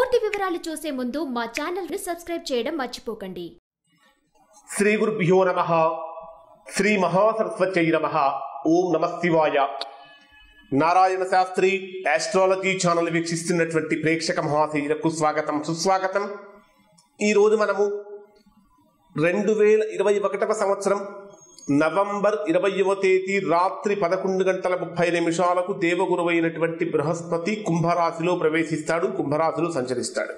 పూర్తి వివరాలు చూసే ముందు మా ఛానల్ ని సబ్స్క్రైబ్ చేయడం మర్చిపోకండి. శ్రీ గురుభ్యో నమః. శ్రీ మహాసరస్వత్యై నమః. ఓం నమః శివాయ. నారాయణ శాస్త్రి ఆస్ట్రాలజీ ఛానల్ వీక్షిస్తున్నటువంటి ప్రేక్షక మహాశయులకు స్వాగతం, సుస్వాగతం. ఈరోజు మనము 2021 సంవత్సరం నవంబర్ 20వ తేదీ రాత్రి 11:30 దేవగురువు అయినటువంటి బృహస్పతి కుంభరాశిలో ప్రవేశిస్తాడు, కుంభరాశిలో సంచరిస్తాడు.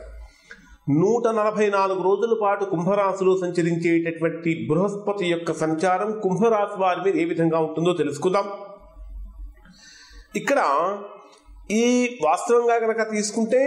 144 రోజుల పాటు కుంభరాశిలో సంచరించేటటువంటి బృహస్పతి యొక్క సంచారం కుంభరాశి వారి మీద ఏ విధంగా ఉంటుందో తెలుసుకుందాం. ఇక్కడ ఈ వాస్తవంగా కనుక తీసుకుంటే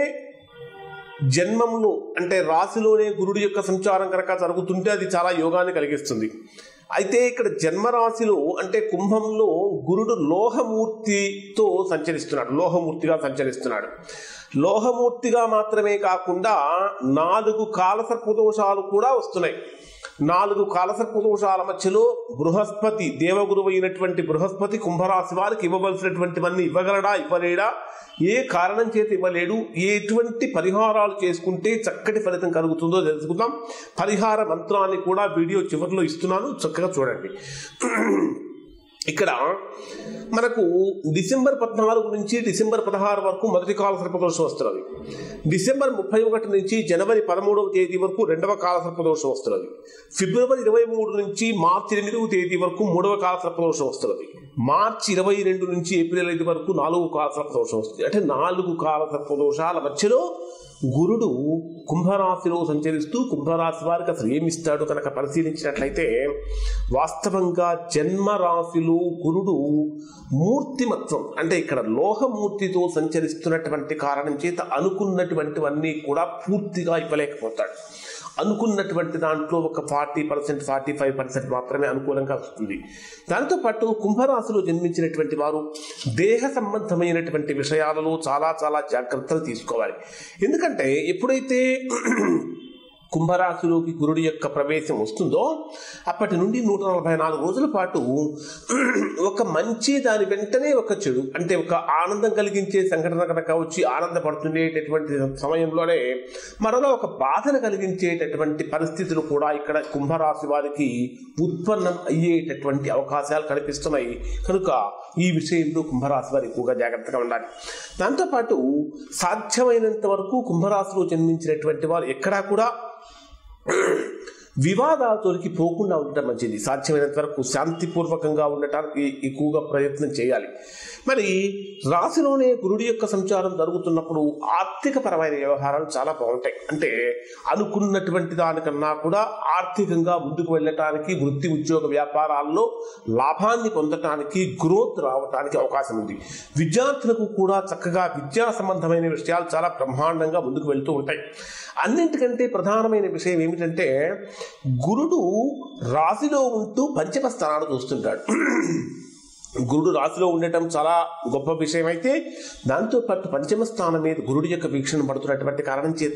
జన్మంలో అంటే రాశిలోనే గురుడి యొక్క సంచారం కనుక జరుగుతుంటే అది చాలా యోగాన్ని కలిగిస్తుంది. అయితే ఇక్కడ జన్మరాశిలో అంటే కుంభంలో గురుడు లోహమూర్తితో సంచరిస్తున్నాడు, లోహమూర్తిగా సంచరిస్తున్నాడు. లోహమూర్తిగా మాత్రమే కాకుండా 4 కాలసర్పదోషాలు కూడా వస్తున్నాయి. 4 కాలసర్పదోషాల మధ్యలో బృహస్పతి, దేవగురువు అయినటువంటి బృహస్పతి కుంభరాశి వారికి ఇవ్వవలసినటువంటివన్నీ ఇవ్వగలడా, ఇవ్వలేడా, ఏ కారణం చేత ఇవ్వలేడు, ఎటువంటి పరిహారాలు చేసుకుంటే చక్కటి ఫలితం కలుగుతుందో తెలుసుకుందాం. పరిహార మంత్రాన్ని కూడా వీడియో చివరిలో ఇస్తున్నాను, చక్కగా చూడండి. ఇక్కడ మనకు డిసెంబర్ 14 నుంచి డిసెంబర్ 16 వరకు మొదటి కాల సర్పదోషం వస్తున్నది. డిసెంబర్ 31 నుంచి జనవరి 13వ తేదీ వరకు రెండవ కాల సర్పదోషం వస్తున్నది. ఫిబ్రవరి 23 నుంచి మార్చి 8వ తేదీ వరకు మూడవ కాల సర్పదోషం వస్తున్నది. మార్చి 22 నుంచి ఏప్రిల్ 5 వరకు 4వ కాల సర్పదోషం వస్తుంది. అంటే 4 కాల సర్పదోషాల మధ్యలో గురుడు కుంభరాశిలో సంచరిస్తూ కుంభరాశి వారికి అసలు ఏమిస్తాడు కనుక పరిశీలించినట్లయితే వాస్తవంగా జన్మరాశిలో గురుడు మూర్తిమత్వం అంటే ఇక్కడ లోహమూర్తితో సంచరిస్తున్నటువంటి కారణం చేత అనుకున్నటువంటివన్నీ కూడా పూర్తిగా ఇవ్వలేకపోతాడు. అనుకున్నటువంటి దాంట్లో ఒక 40%, 45% మాత్రమే అనుకూలంగా వస్తుంది. దాంతోపాటు కుంభరాశిలో జన్మించినటువంటి వారు దేహ సంబంధమైనటువంటి విషయాలలో చాలా చాలా జాగ్రత్తలు తీసుకోవాలి. ఎందుకంటే ఎప్పుడైతే కుంభరాశిలోకి గురుడి యొక్క ప్రవేశం వస్తుందో అప్పటి నుండి 144 రోజుల పాటు ఒక మంచి దాని వెంటనే ఒక చెడు అంటే ఒక ఆనందం కలిగించే సంఘటన కనుక వచ్చి ఆనందపడుతుండేటటువంటి సమయంలోనే మరలా ఒక బాధను కలిగించేటటువంటి పరిస్థితులు కూడా ఇక్కడ కుంభరాశి వారికి ఉత్పన్నం అయ్యేటటువంటి అవకాశాలు కనిపిస్తున్నాయి. కనుక ఈ విషయంలో కుంభరాశి వారు ఎక్కువగా జాగ్రత్తగా ఉండాలి. దాంతోపాటు సాధ్యమైనంత వరకు కుంభరాశిలో జన్మించినటువంటి వారు ఎక్కడా కూడా వివాదాలతోకి పోకుండా ఉండటం మంచిది. సాధ్యమైనంత వరకు శాంతిపూర్వకంగా ఉండటానికి ఎక్కువగా ప్రయత్నం చేయాలి. మరి రాశిలోనే గురుడి యొక్క సంచారం జరుగుతున్నప్పుడు ఆర్థిక పరమైన వ్యవహారాలు చాలా బాగుంటాయి. అంటే అనుకున్నటువంటి దానికన్నా కూడా ఆర్థికంగా ముందుకు వెళ్ళటానికి, వృత్తి ఉద్యోగ వ్యాపారాల్లో లాభాన్ని పొందటానికి, గ్రోత్ రావడానికి అవకాశం ఉంది. విద్యార్థులకు కూడా చక్కగా విద్యా సంబంధమైన విషయాలు చాలా బ్రహ్మాండంగా ముందుకు వెళ్తూ ఉంటాయి. అన్నింటికంటే ప్రధానమైన విషయం ఏమిటంటే గురుడు రాశిలో ఉంటూ పంచమ స్థానాన్ని చూస్తుంటాడు. గురుడు రాశిలో ఉండటం చాలా గొప్ప విషయం. అయితే దాంతోపాటు పంచమ స్థానం మీద గురుడి యొక్క వీక్షణ పడుతున్నటువంటి కారణం చేత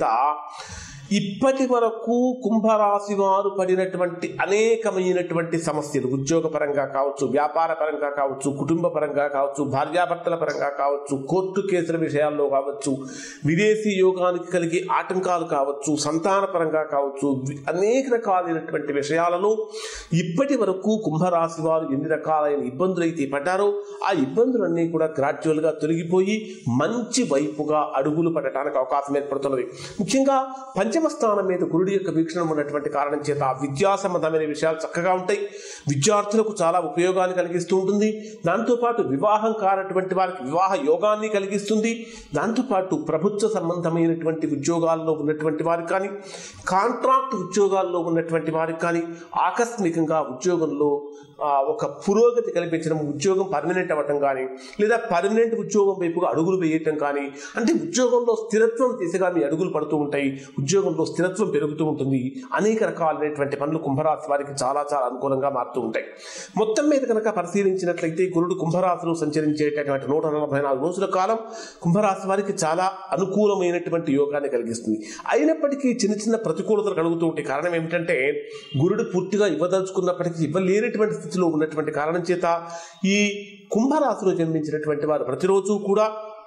ఇప్పటి వరకు కుంభరాశి వారు పడినటువంటి అనేకమైనటువంటి సమస్యలు ఉద్యోగ పరంగా కావచ్చు, వ్యాపార పరంగా కావచ్చు, కుటుంబ పరంగా కావచ్చు, భార్యాభర్తల పరంగా కావచ్చు, కోర్టు కేసుల విషయాల్లో కావచ్చు, విదేశీ యోగానికి కలిగే ఆటంకాలు కావచ్చు, సంతాన పరంగా కావచ్చు, అనేక రకాలైనటువంటి విషయాలలో ఇప్పటి వరకు కుంభరాశి వారు ఎన్ని రకాలైన ఇబ్బందులు అయితే పడ్డారో ఆ ఇబ్బందులన్నీ కూడా గ్రాడ్యువల్గా తొలగిపోయి మంచి వైపుగా అడుగులు పడటానికి అవకాశం ఏర్పడుతున్నది. ముఖ్యంగా పంచమ స్థానం మీద గురుడి యొక్క వీక్షణ ఉన్నటువంటి కారణం చేత విద్యా సంబంధమైన విషయాలు చక్కగా ఉంటాయి. విద్యార్థులకు చాలా ఉపయోగాన్ని కలిగిస్తూ ఉంటుంది. దాంతోపాటు వివాహం కానటువంటి వారికి వివాహ యోగాన్ని కలిగిస్తుంది. దాంతోపాటు ప్రభుత్వ సంబంధమైనటువంటి ఉద్యోగాల్లో ఉన్నటువంటి వారికి కానీ, కాంట్రాక్ట్ ఉద్యోగాల్లో ఉన్నటువంటి వారికి కానీ ఆకస్మికంగా ఉద్యోగంలో ఒక పురోగతి కల్పించడం, ఉద్యోగం పర్మనెంట్ అవ్వటం కానీ, లేదా పర్మనెంట్ ఉద్యోగం వైపుగా అడుగులు వేయటం కానీ, అంటే ఉద్యోగంలో స్థిరత్వం దిశగా మీ అడుగులు పడుతూ ఉంటాయి. ఉద్యోగంలో స్థిరత్వం పెరుగుతూ ఉంటుంది. అనేక రకాలైనటువంటి పనులు కుంభరాశి వారికి చాలా చాలా అనుకూలంగా మారుతూ ఉంటాయి. మొత్తం మీద కనుక పరిశీలించినట్లయితే గురుడు కుంభరాశిలో సంచరించేటటువంటి 144 రోజుల కాలం కుంభరాశి వారికి చాలా అనుకూలమైనటువంటి యోగాన్ని కలిగిస్తుంది. అయినప్పటికీ చిన్న చిన్న ప్రతికూలతలు కలుగుతూ ఉంటాయి. కారణం ఏమిటంటే గురుడు పూర్తిగా ఇవ్వదలుచుకున్నప్పటికీ ఇవ్వలేనటువంటి స్థితిలో ఉన్నటువంటి కారణం చేత ఈ కుంభరాశిలో జన్మించినటువంటి వారు ప్రతిరోజు కూడా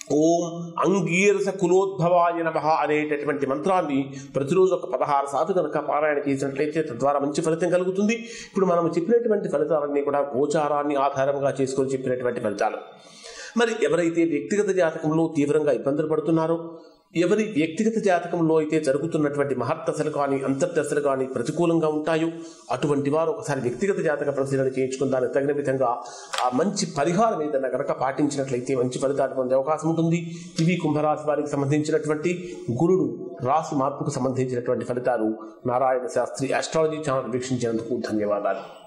ఓం అంగీరస కులోద్భవాయ నమః అనేటటువంటి మంత్రాన్ని ప్రతిరోజు ఒక 16 సార్లు కనుక పారాయణ చేసినట్లయితే తద్వారా మంచి ఫలితం కలుగుతుంది. ఇప్పుడు మనం చెప్పినటువంటి ఫలితాలన్నీ కూడా గోచారాన్ని ఆధారంగా చేసుకొని చెప్పినటువంటి ఫలితాలు. మరి ఎవరైతే వ్యక్తిగత జాతకంలో తీవ్రంగా ఇబ్బందులు పడుతున్నారో, ఎవరి వ్యక్తిగత జాతకంలో అయితే జరుగుతున్నటువంటి మహర్దశలు కానీ అంతర్దశలు కానీ ప్రతికూలంగా ఉంటాయో అటువంటి వారు ఒకసారి వ్యక్తిగత జాతక పరిశీలన చేయించుకుని దానికి తగిన విధంగా ఆ మంచి పరిహారం ఏదైనా కనుక పాటించినట్లయితే మంచి ఫలితాలు పొందే అవకాశం ఉంటుంది. ఇవి కుంభరాశి వారికి సంబంధించినటువంటి గురుడు రాశి మార్పుకు సంబంధించినటువంటి ఫలితాలు. నారాయణ శాస్త్రి ఆస్ట్రాలజీ ఛానల్ వీక్షించినందుకు ధన్యవాదాలు.